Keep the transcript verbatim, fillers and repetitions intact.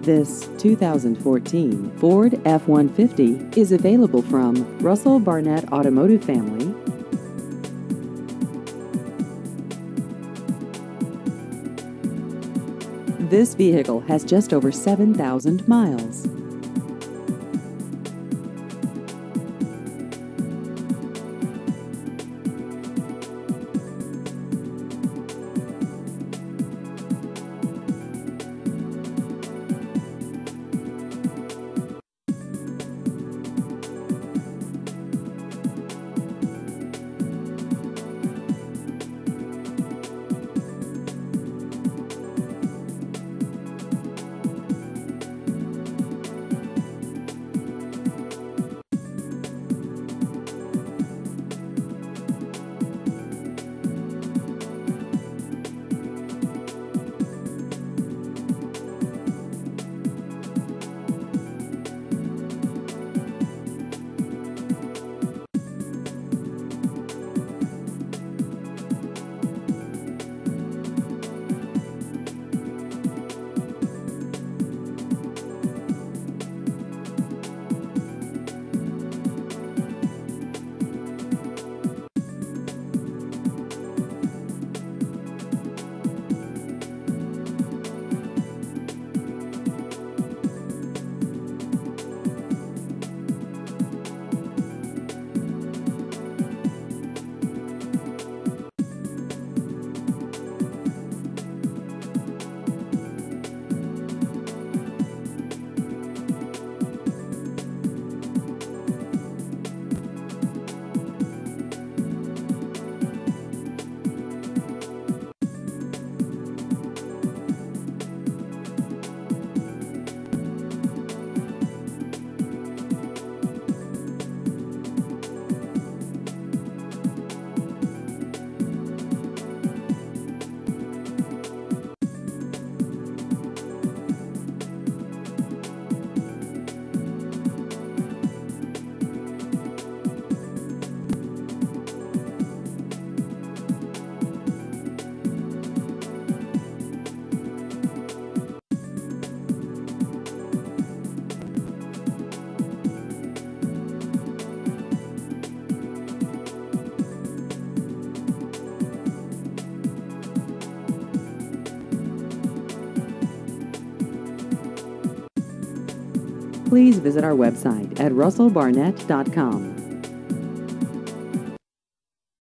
This two thousand fourteen Ford F one fifty is available from Russell Barnett Automotive Family. This vehicle has just over seven thousand miles. Please visit our website at russell barnett dot com.